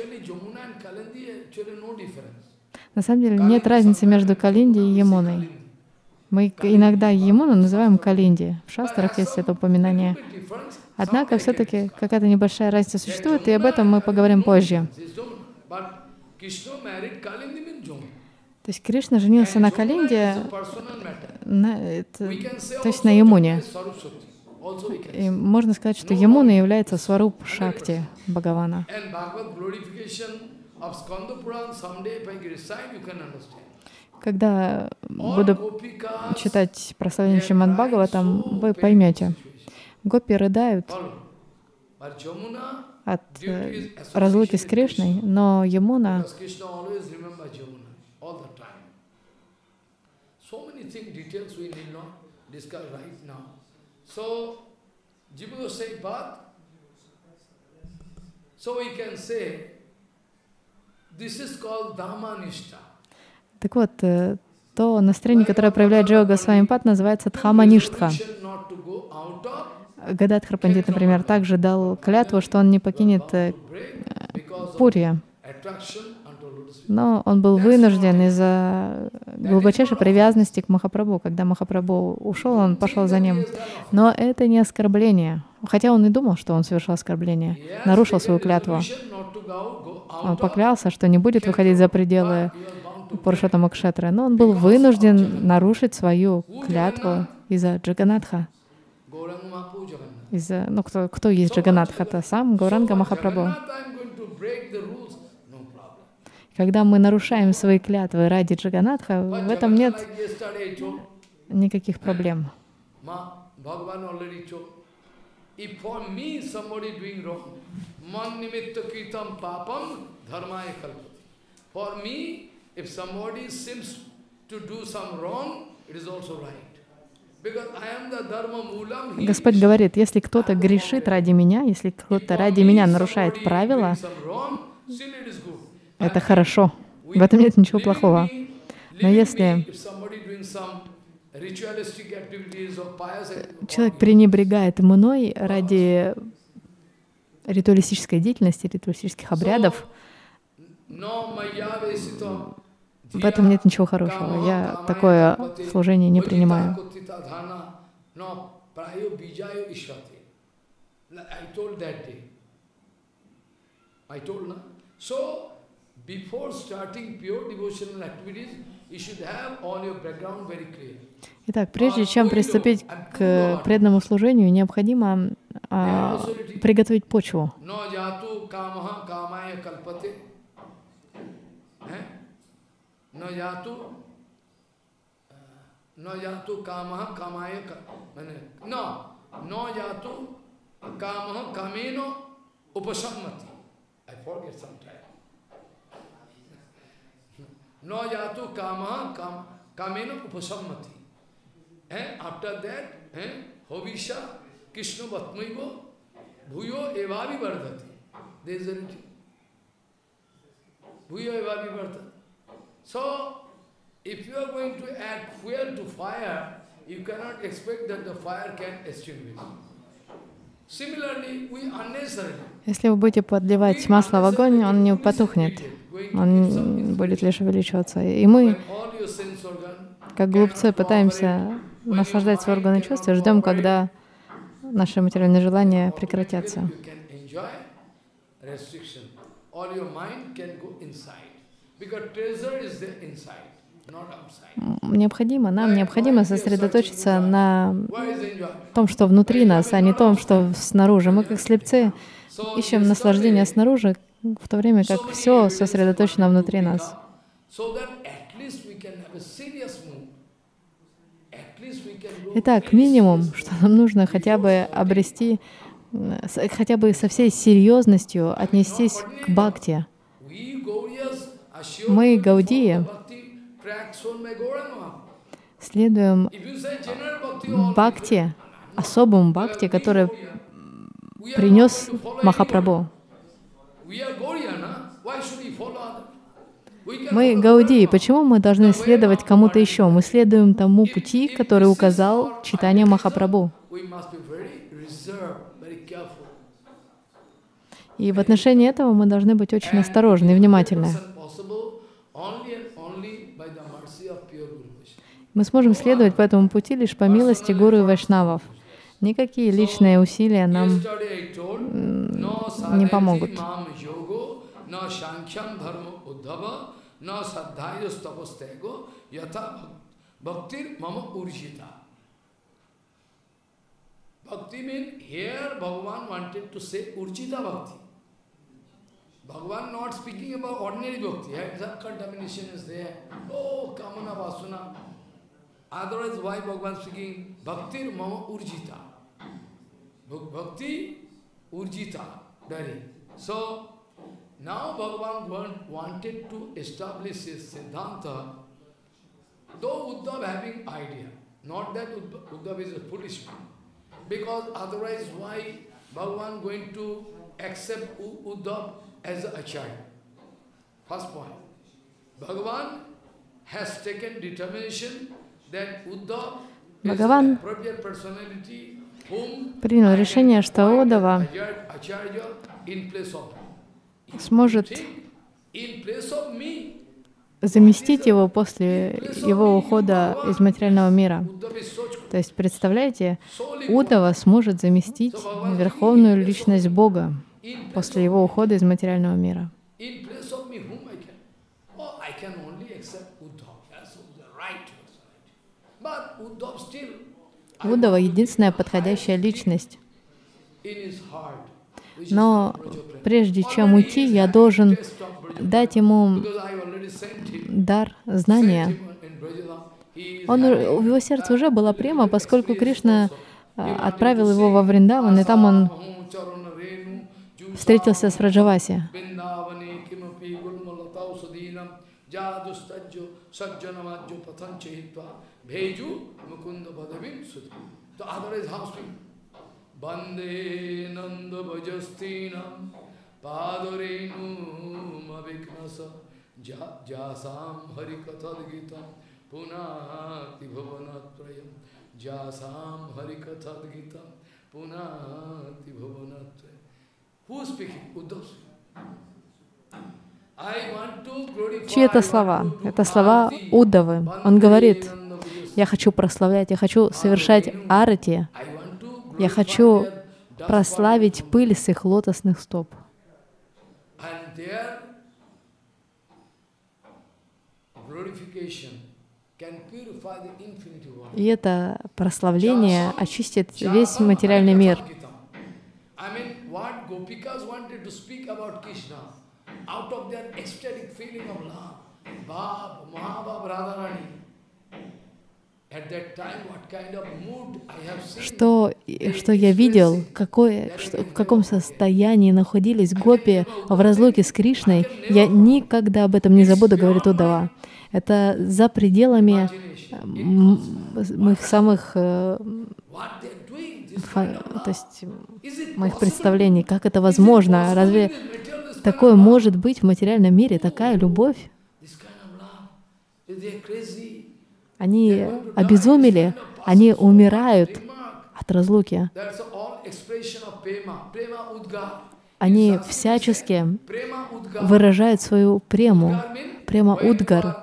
На самом деле нет разницы между Калинди и Ямуной. Мы иногда Ямуну называем Калинди. В шастрах есть это упоминание. Однако все-таки какая-то небольшая разница существует, и об этом мы поговорим позже. То есть Кришна женился на Калинде, то есть на Ямуне. И можно сказать, что Ямуна является сваруп Шакти Бхагавана. Когда буду читать прославление Шримад Бхагаватам, вы поймете. Гопи рыдают от разлуки с Кришной, но Ямуна Так вот, то настроение, которое проявляет Джива Госвамипад, называется Дхамаништха. Гададхар Пандит, например, также дал клятву, что он не покинет Пури. Но он был вынужден из-за глубочайшей привязанности к Махапрабху. Когда Махапрабху ушел, он пошел за ним. Но это не оскорбление. Хотя он и думал, что он совершил оскорбление, нарушил свою клятву. Он поклялся, что не будет выходить за пределы Пурушоттама Кшетры. Но он был вынужден нарушить свою клятву из-за Джаганатха. Кто есть Джаганатха? Это сам Гауранга Махапрабху. Когда мы нарушаем свои клятвы ради Джаганатха, в этом нет никаких проблем. Господь говорит, если кто-то грешит ради меня, если кто-то ради меня нарушает правила, это хорошо. В этом нет ничего плохого. Но если человек пренебрегает мной ради ритуалистической деятельности, ритуалистических обрядов, в этом нет ничего хорошего. Я такое служение не принимаю. Итак, прежде чем приступить к преданному служению, необходимо приготовить почву. After that, Hovisha, Krishna Vatmaivo, Bhuyo Evavi Vardhati. There is a written. Bhuyo Evavi Vardhati. So, if you are going to add fuel to fire, you cannot expect that the fire can extinguish. Similarly, we unnecessarily. Если вы будете подливать масло в огонь, он не потухнет, он будет лишь увеличиваться. И мы, как глупцы, пытаемся наслаждать свои органы чувств и ждем, когда наши материальные желания прекратятся. Нам необходимо сосредоточиться на том, что внутри нас, а не том, что снаружи. Мы, как слепцы, ищем наслаждение снаружи, в то время как все сосредоточено внутри нас. Итак, минимум, что нам нужно хотя бы обрести, хотя бы со всей серьезностью отнестись к бхакти. Мы, гаудии, следуем бхакти, особому бхакти, который принес Махапрабху. Мы гаудии. Почему мы должны следовать кому-то еще? Мы следуем тому пути, который указал Чайтанья Махапрабху. И в отношении этого мы должны быть очень осторожны и внимательны. Мы сможем следовать по этому пути лишь по милости гуру и вайшнавов. Никакие личные усилия нам не помогут. Bhakti means here Bhagavan wanted to say Urjita Bhakti. Bhagavan not speaking about ordinary Bhakti. Some contamination is there. Oh, Kamana Vasuna. Otherwise, why Bhagavan speaking Bhakti Mama Urjita? Bhakti Urjita. Very. So, now Bhagavan wanted to establish his Siddhanta, though Uddhav having idea. Not that Uddhav is a foolish man. Because otherwise, why Bhagavan going to accept Uddhav as an acharya? First point. Bhagavan has taken determination that Uddhav is the appropriate personality whom принял решение, что Уддава сможет заместить его после его ухода из материального мира. То есть, представляете, Уддава сможет заместить Верховную Личность Бога после его ухода из материального мира. Уддава — единственная подходящая личность. Но прежде чем уйти, я должен дать ему дар знания. В его сердце уже была према, поскольку Кришна отправил его во Вриндаван, и там он встретился с Враджаваси. Bande Nanda Bhajastinam Padarenu Maviknasa Jasam harikatadgitam punati bhavanatrayam. Jasam harikatadgitam punati bhavanatrayam. Who is speaking? Uddhava. Чьи это слова? Это слова Уддавы. Он говорит: я хочу прославлять, я хочу совершать арати, я хочу прославить пыль с их лотосных стоп. И это прославление очистит весь материальный мир. Что я видел, в каком состоянии находились гопи в разлуке с Кришной, я никогда об этом не забуду, говорит Уддава. Это за пределами моих самых, моих представлений. Как это возможно? Разве такое может быть в материальном мире? Такая любовь? Они обезумели, они умирают от разлуки. Они всячески выражают свою прему, према Удгар.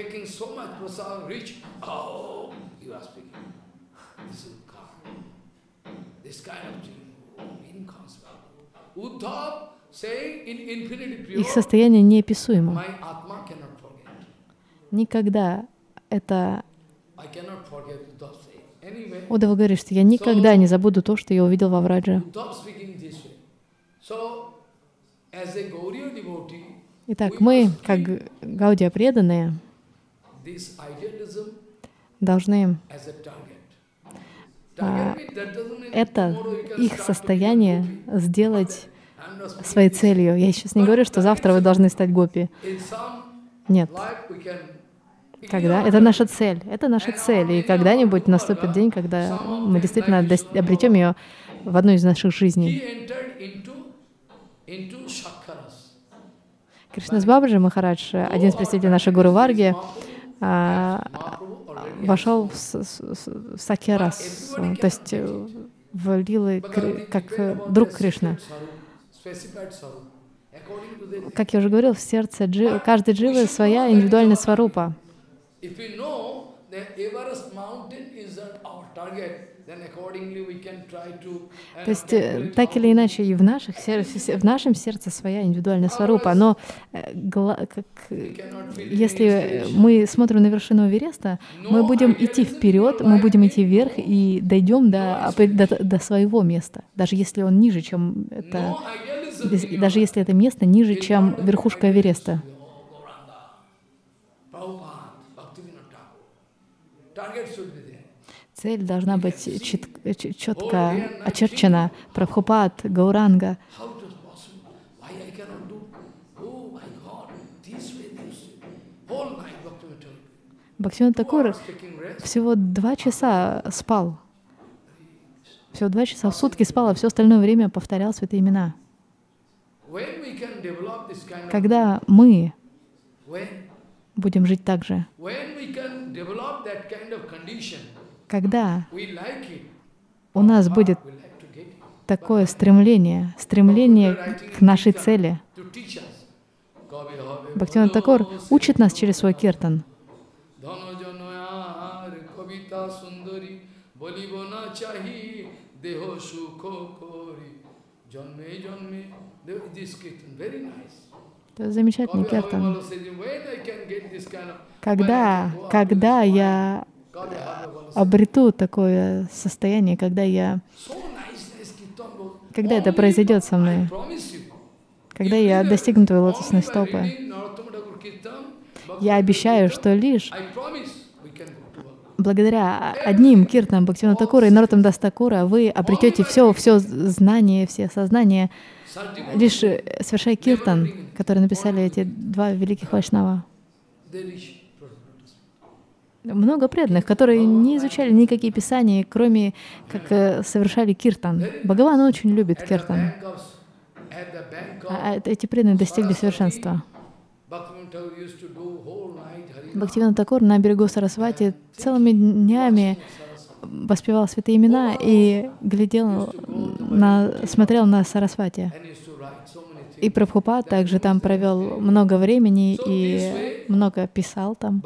Их состояние неописуемо. Никогда это... Уддава говорит, что я никогда не забуду то, что я увидел во Врадже. Итак, мы, как Гаудия преданные, должны это их состояние сделать своей целью. Я сейчас не говорю, что завтра вы должны стать гопи. Нет. Когда? Это наша цель. Это наша цель. И когда-нибудь наступит день, когда мы действительно обретем ее в одной из наших жизней. Кришнас Бабаджи Махарадж, один из представителей нашей Гуру Варги, вошел в Сакьярас, то есть в лилы как друг Кришны. Как я уже говорил, в сердце каждой дживы своя индивидуальная сварупа. То есть, так или иначе, и в нашем сердце своя индивидуальная сварупа. Но если мы смотрим на вершину Эвереста, мы будем идти вперед, мы будем идти вверх и дойдем до своего места, даже если он ниже, чем это, даже если это место ниже, чем верхушка Эвереста. Цель должна быть четко очерчена. Прабхупад, Гауранга. Бхактивинода Такур всего 2 часа спал. Всего 2 часа в сутки спал, а все остальное время повторял святые имена. Когда мы будем жить так же, когда у нас будет такое стремление к нашей цели. Бхактивинода Такур учит нас через свой киртан. Это замечательный киртан. Когда я обрету такое состояние, когда это произойдет со мной, когда я достигну твоей лотосной стопы, я обещаю, что лишь благодаря одним киртанам Бхактивинода Такура и Нароттама Даса Такура вы обретете все знание, все сознание, лишь совершая киртан, который написали эти 2 великих вайшнава. Много преданных, которые не изучали никакие писания, кроме как совершали киртан. Бхагаван очень любит киртан. А эти преданные достигли совершенства. Бхактивинода Такур на берегу Сарасвати целыми днями воспевал святые имена и смотрел на Сарасвати. И Прабхупад также там провел много времени и много писал там.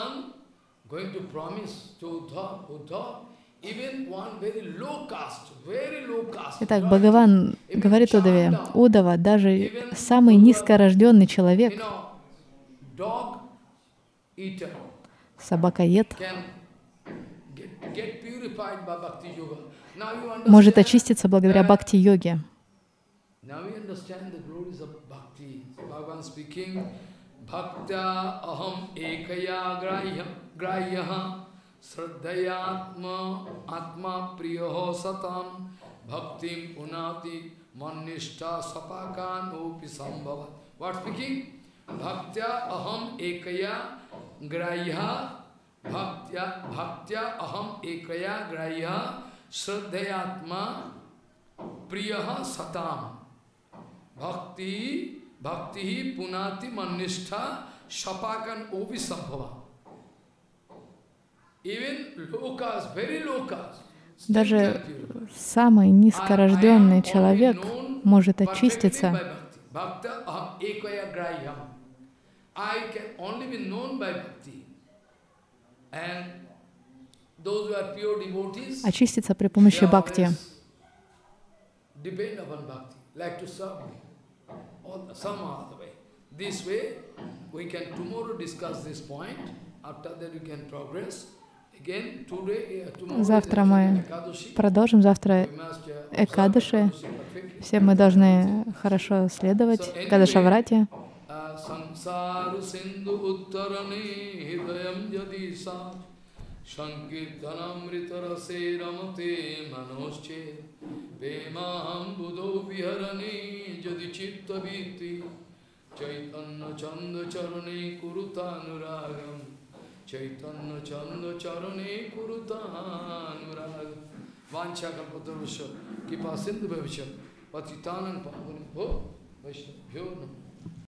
Итак, Бхагаван говорит Удаве: Удава, даже самый низкорожденный человек, собакоед, может очиститься благодаря бхакти-йоге. Sraddhayatma atma priyaho satam bhaktim punati manishta sapakan upi sambhava. What speaking? Bhaktya aham ekaya grahya bhaktya aham ekaya grahya sraddhayatma priyaha satam bhakti punati manishta sapakan upi sambhava. Даже самый низкорожденный человек может очиститься. Очиститься при помощи бхакти. Завтра мы продолжим. Завтра Экадаши. Все мы должны хорошо следовать Экадашаврати. Chaitanya Chanda Charane Kurutanurag Vancha Kalpatarusha Kipa Sindhu Bhavishya Patitanam Pavanabho Vaishnabhyo Namo